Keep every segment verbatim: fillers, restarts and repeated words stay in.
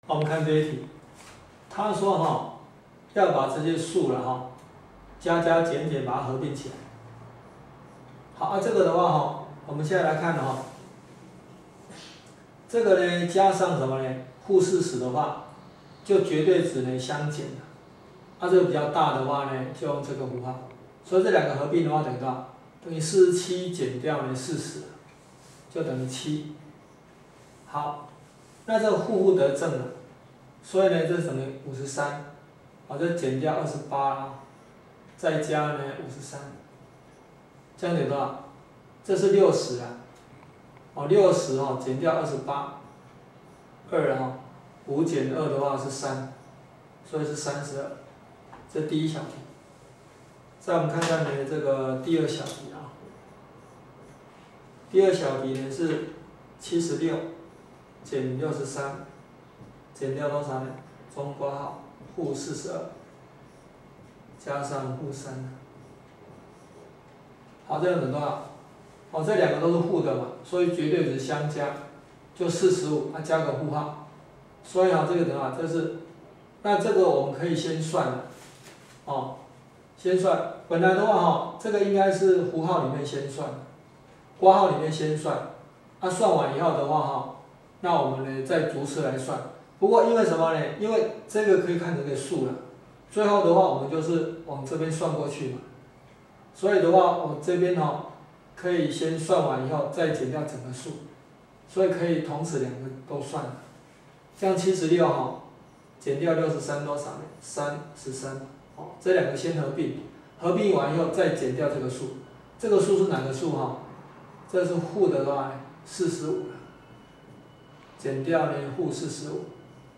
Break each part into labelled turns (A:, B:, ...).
A: 我们看这一题，他说哈，要把这些数了哈，加加减减把它合并起来。好啊，这个的话哈，我们现在来看哈，这个呢加上什么呢？负四十的话，就绝对值呢相减了。啊，这个比较大的话呢，就用这个符号。所以这两个合并的话等于多少？等于四十七减掉呢四十，就等于七。好，那这个负负得正了，所以呢这等于五十三，好，这减掉二十八，再加呢五十三，这样等于多少？这是六十啊，哦六十哦减掉二十八，二啊，五减二的话是三，所以是三十二，这第一小题。再我们看看呢这个第二小题啊，第二小题呢是七十六减六十三，减掉多少呢？中括号负四十二，加上负三。好，这样等于多少？哦，这两个都是负的嘛，所以绝对值相加，就四十五，啊加个负号，所以啊这个等于啊这是，那这个我们可以先算了，哦，先算。本来的话哈，这个应该是符号里面先算，括号里面先算，啊算完以后的话哈，那我们呢再逐次来算。不过因为什么呢？因为这个可以看成个数了，最后的话我们就是往这边算过去嘛，所以的话我这边哈可以先算完以后再减掉整个数，所以可以同时两个都算了。这样七十六哈减掉六十三多少呢？三十三，哦，这两个先合并。合并完以后再减掉这个数，这个数是哪个数哈？这是负的话，四十五了，减掉呢负四十五，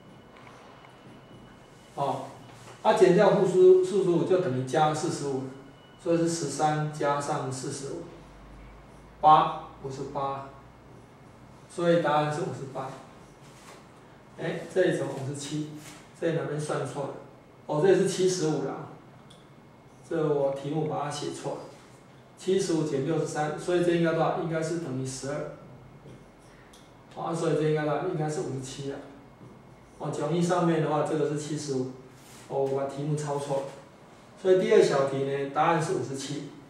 A: 哦，啊减掉负四十五就等于加四十五，所以是十三加上四十五，八五十八，所以答案是五十八。哎，这里怎么五十七？这里哪边算错了？哦，这里是七十五了。这我题目把它写错了，七十五减六十三，所以这应该多少？应该是等于十二。啊，所以这应该多少？应该是五十七啊。哦，讲义上面的话，这个是七十五，哦，我把题目抄错了。所以第二小题呢，答案是五十七。